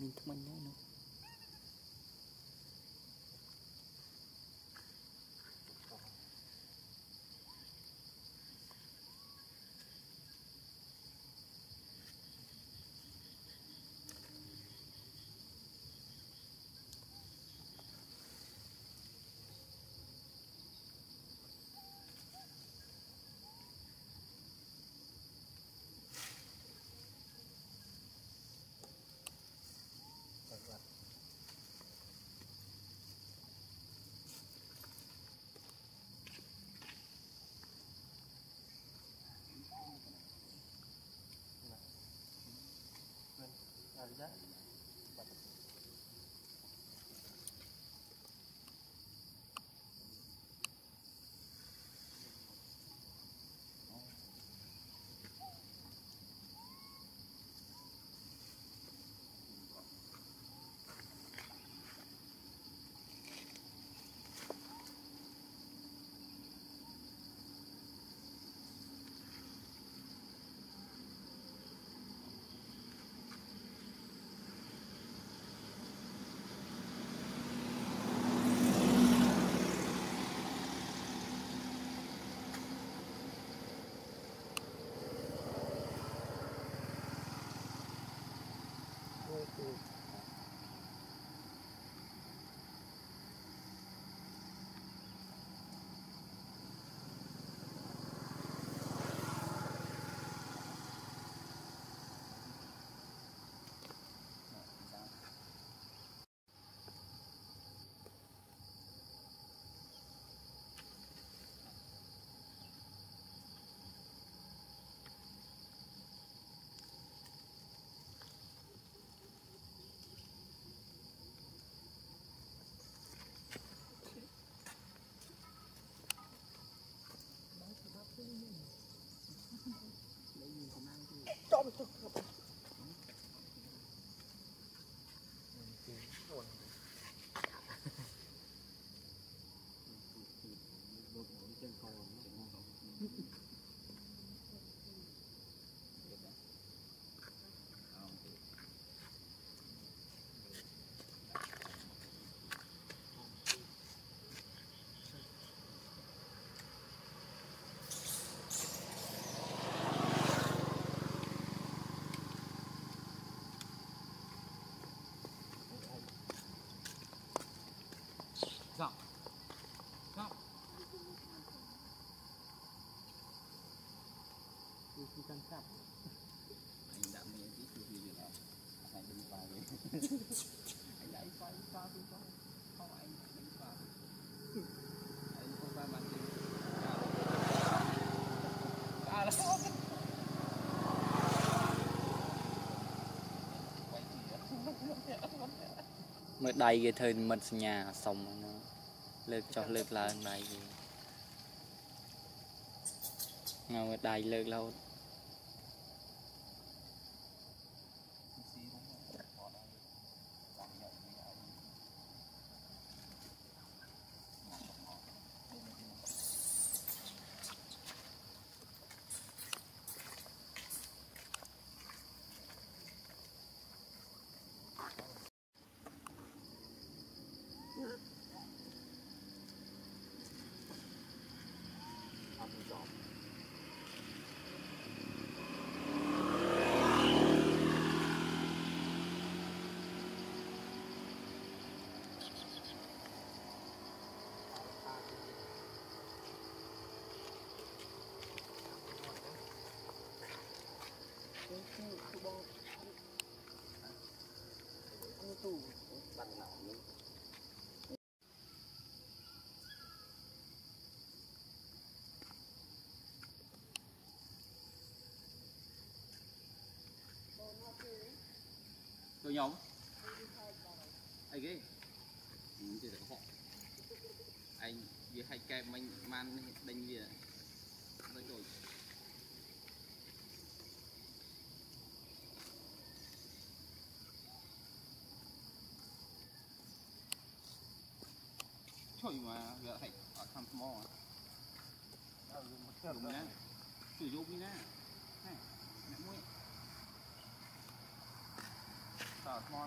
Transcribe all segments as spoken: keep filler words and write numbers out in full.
mình thông minh nữa. Giọng giọng Tôi không căng cặp. anh đã nghe cái chú gì rồi anh đừng vào đi anh ấy quay qua tôi cho không anh đừng vào anh không qua mặt đi à là Mới đầy cái thời mình nhà xong nó lượt cho lượt là đầy gì ngồi đầy lượt lâu tôi nhóm ai ghê chỉ là họ anh với hai kem anh man đánh gì rồi rồi trời mà giờ hay ở thăm mò đúng nhá sử dụng đi nè này mẹ mũi sao mòn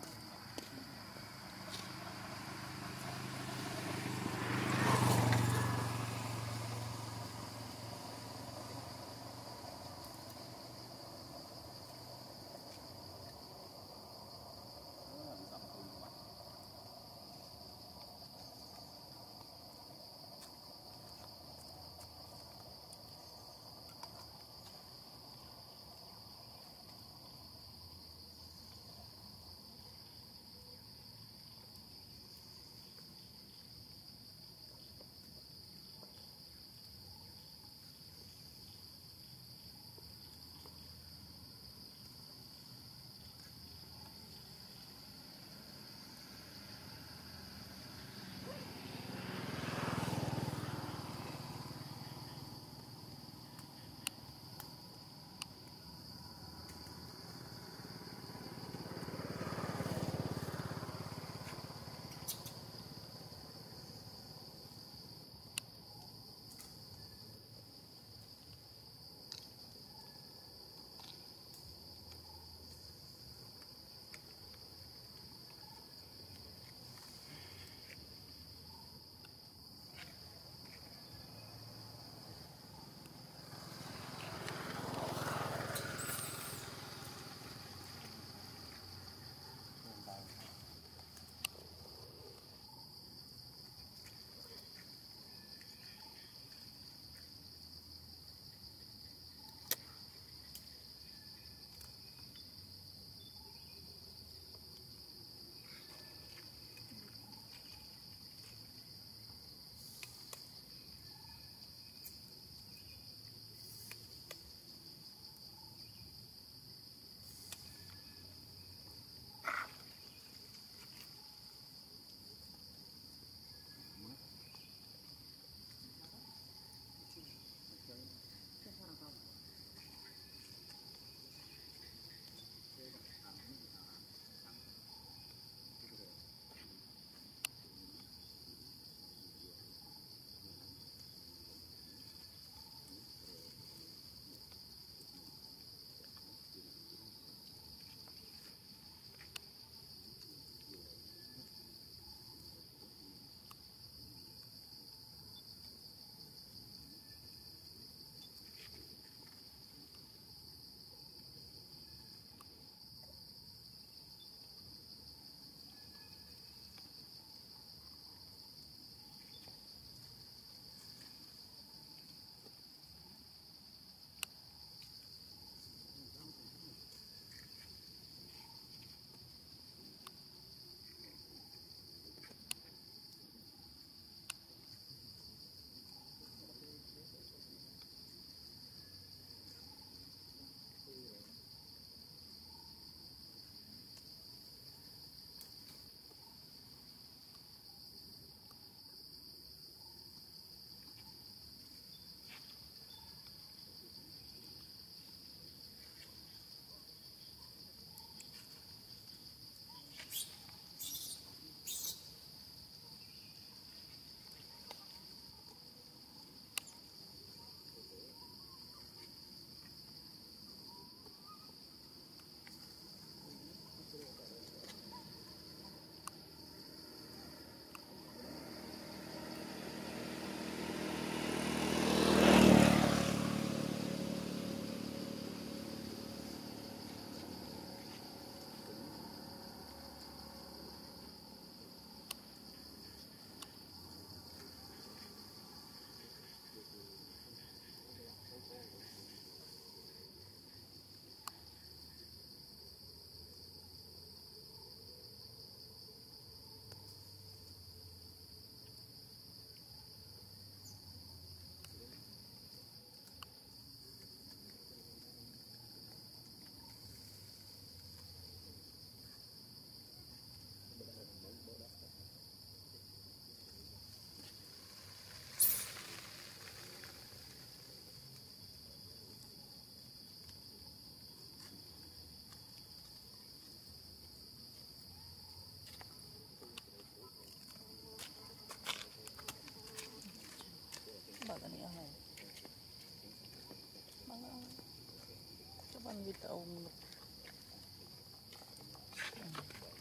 Coba video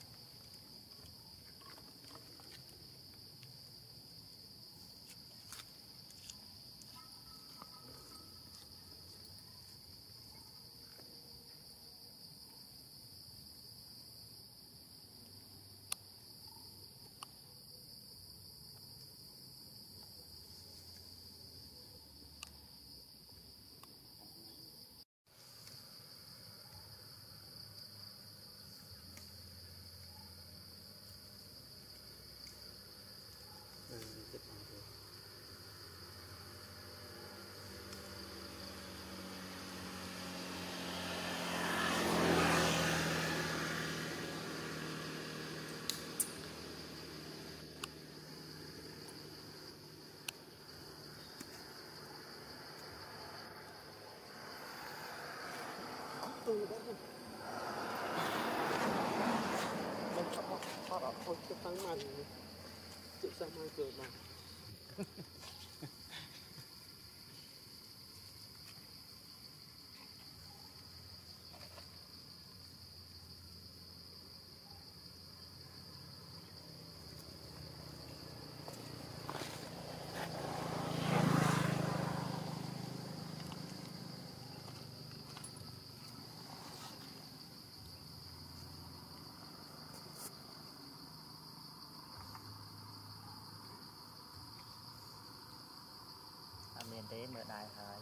tăng mặt chịu sao mai cười mà miền thế mở đài hái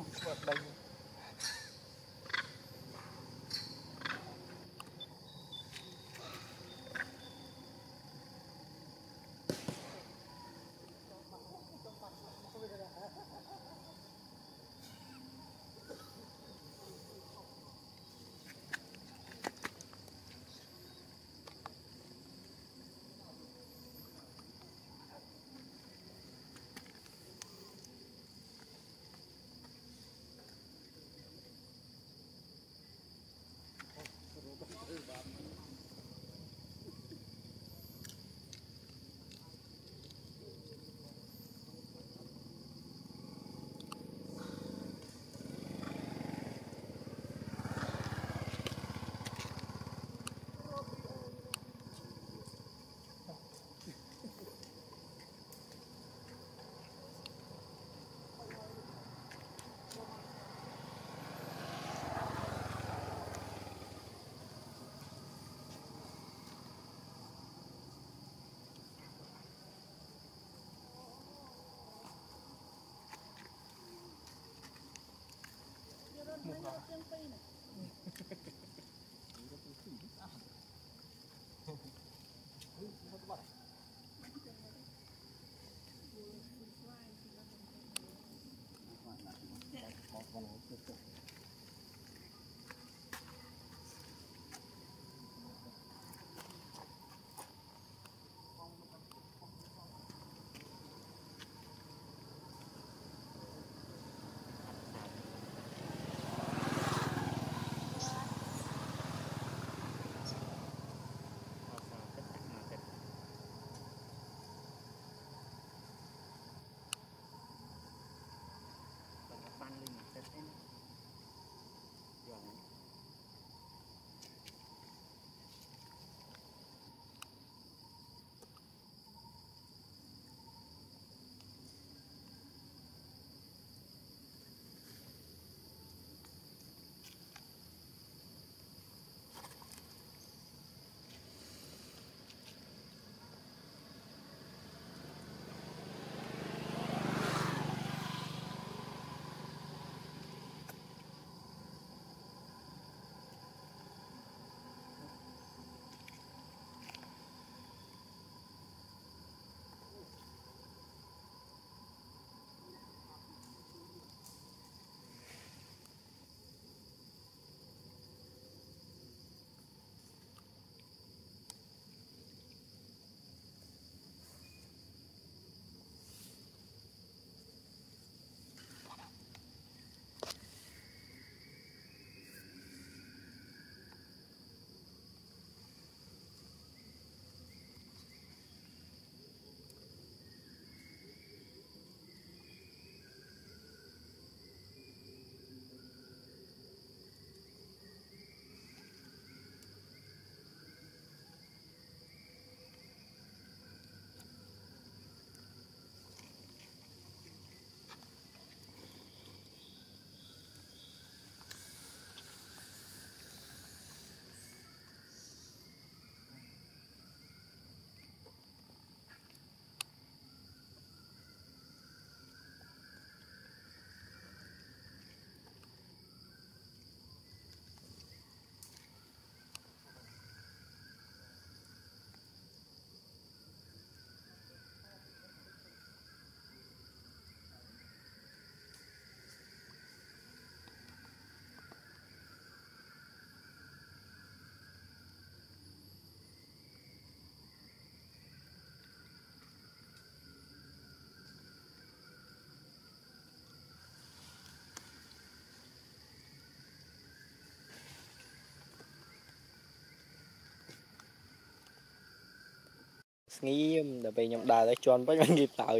Nghĩ là về nhầm đài để cho anh bắt anh kịp tạo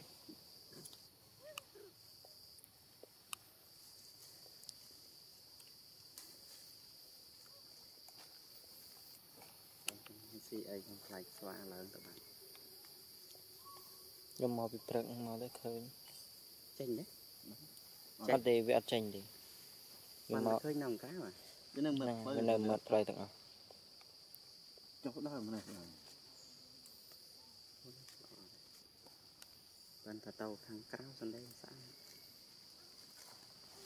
xì ấy không phải xóa lớn các bạn nhưng mà bị trợn mà để khơi chênh đấy ăn thì bị ăn chanh thì nhưng mà khơi nòng cá mà cái nâng mật cái nâng mật rồi tặng trong cái đó mà này con thà tàu thằng cao sang đây xã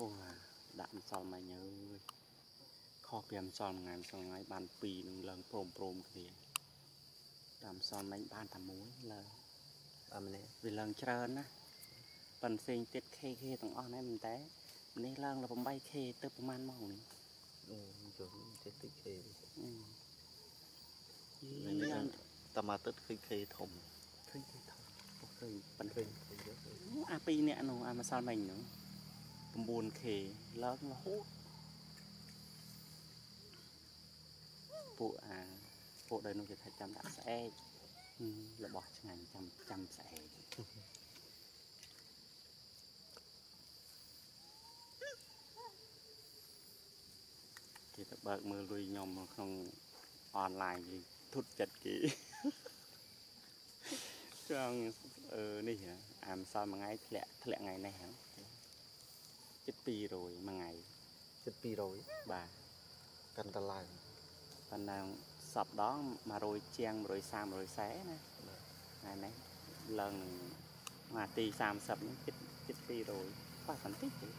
ô à đạm sòm mà nhớ kho kiềm sòm ngàn sòm ngay bàn pì nâng lần prom prom kìa đạm sòm mấy bàn thầm muối là âm này vì lần trơn á phần sinh tiết khê khê tầng on này mình té nên lần là bóng bay khê tới bóng man màu này ừ chuẩn tiết tiết khê ừ tầm mà tết khê khê thùng khê khê thòng khê phần khê à pi nè nó à mà sao mình nữa buồn khê lớn nó hút bộ à bộ đây nó chỉ thay chăm đã sẽ là bỏ ngành chăm chăm sẽ thì tập bạc mưa lui nhom không online gì thút chặt kỹ trong ờ này hả làm sao mà ngay lẹ lẹ ngày này hả chết pi rồi mà ngày chết pi rồi bà cần ta lại phần nào sập đó mà rồi chiang rồi sam rồi xé nè ngày này lần mà tì sam sập nó chết chết pi rồi quá phân tích chứ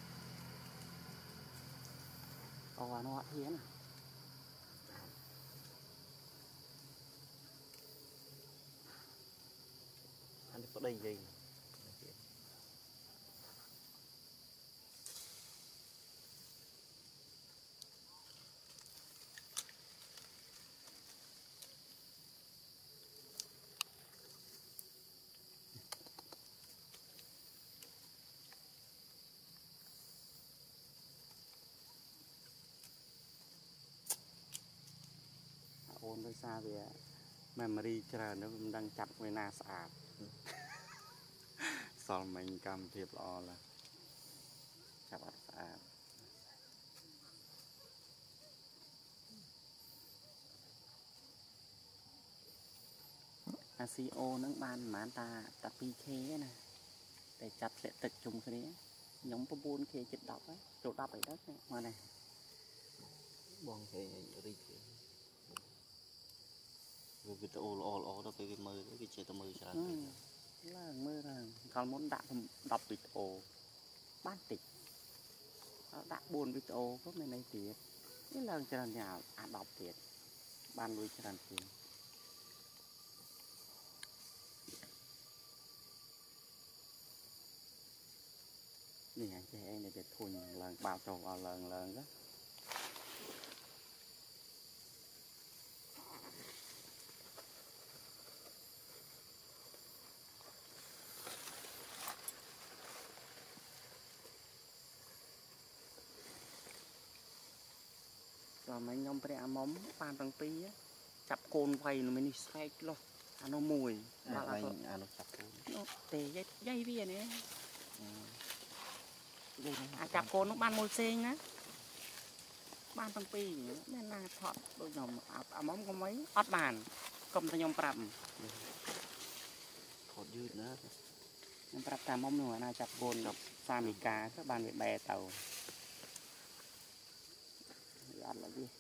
ồ nó hiến à anh có đây gì ôn với xa về memory chờ nó đang chặt với na sạp sau mình cầm thiệp lo là chặt bắt sạp a xê o nó ban mà ta tập pi khé nè để chặt sẽ tịch chung cái đấy nhóm có buôn khé chết đọc ấy chỗ đọc ở đất này ngoài này bong khê đi rồi cái ô ô ô đó cái mơ cái chơi tao mơ sao là mơ là còn muốn đạp đọc video ban tịch đã buồn video có mấy này tiệt cái lần cho nên nhà à đọc tiệt ban lui cho nên tiền nè chị em này để thùn lần bao trầu vào lần lần đó rồi mấy nhóm bè móng ban bằng pi á chặt côn vầy nó mới đi xoay lo ăn nó mùi à anh à nó chặt nó tê dây dây bia nè à chặt côn nó ban mùi xên á ban bằng pi nên là thọt đôi nhóm à móng có mấy ót bàn cầm tay nhóm prầm thọt dư nữa nhóm prầm ta móng nữa là chặt côn gặp sa mì cá các ban bị bè tàu ăn là gì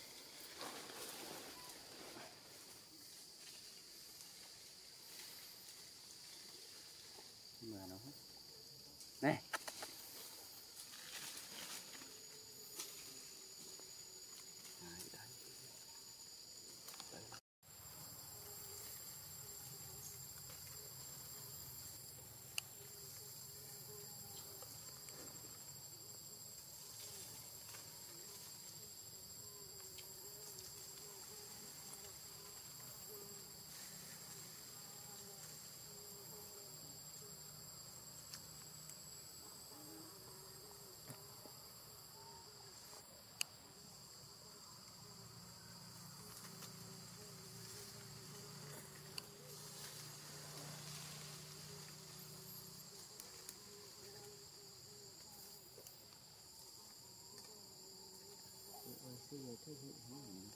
mà nó này xưa thế hệ hả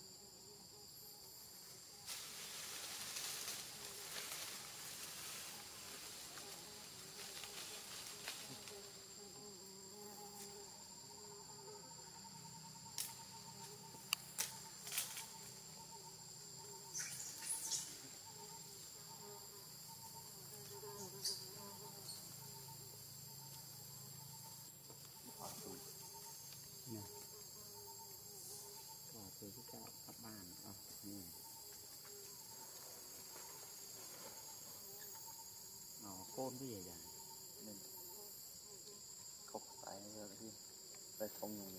không biết gì vậy nên không phải đi về không người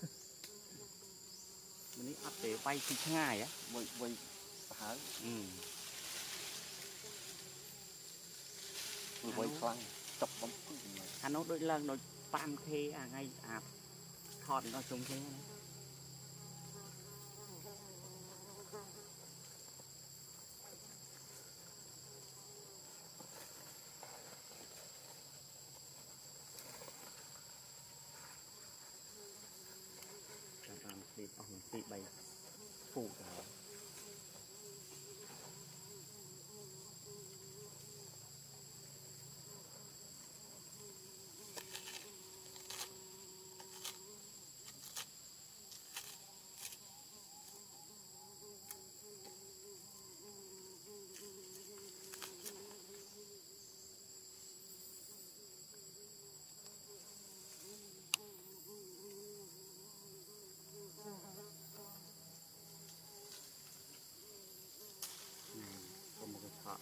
mình đi ấp để bay thì ngay á quay quay phá ừ quay khoan tập bóng hà nội đôi lần đôi pan khê à ngay à thọn nó trông thế này làm thì ở một tí bay phụ đó có một cái thọ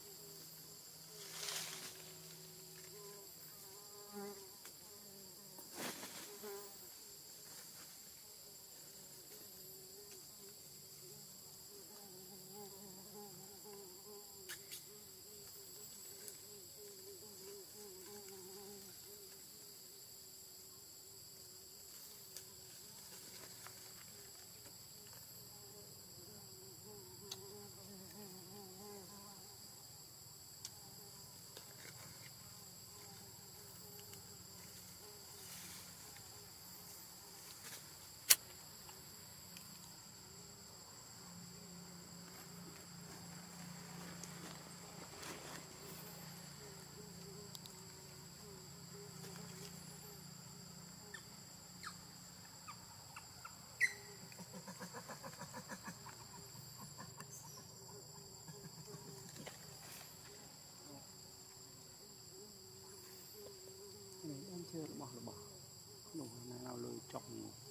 này em chưa bỏ là bỏ đủ nào lôi trọng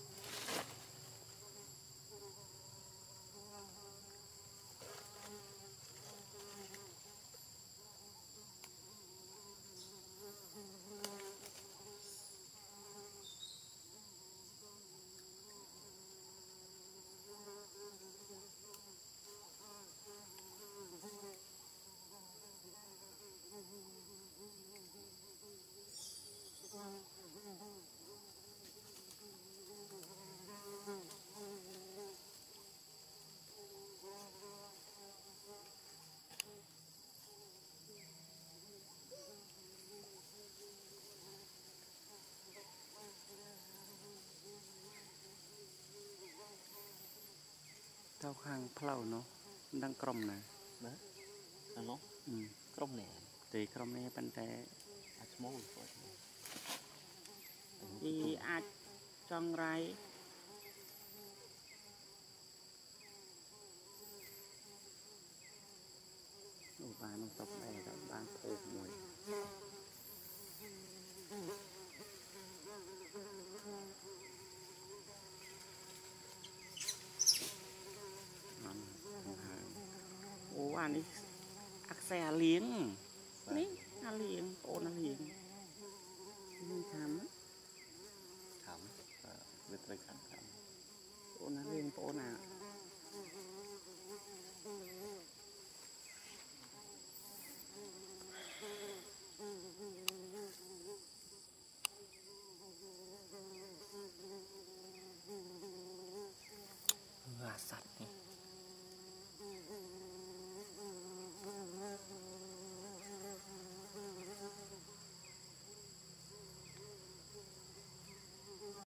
tao khang plau nó đang crom nè đó là nó ừ không nè thì crom này bên té à small đi ai trong rai ủa bà nó tóc này là ban phô mùi ủa anh đi ác xe liếng ní à liếng ôn à liếng mình thắm thảm việc về khám khám ôn à liếng ôn à gà sạch nhỉ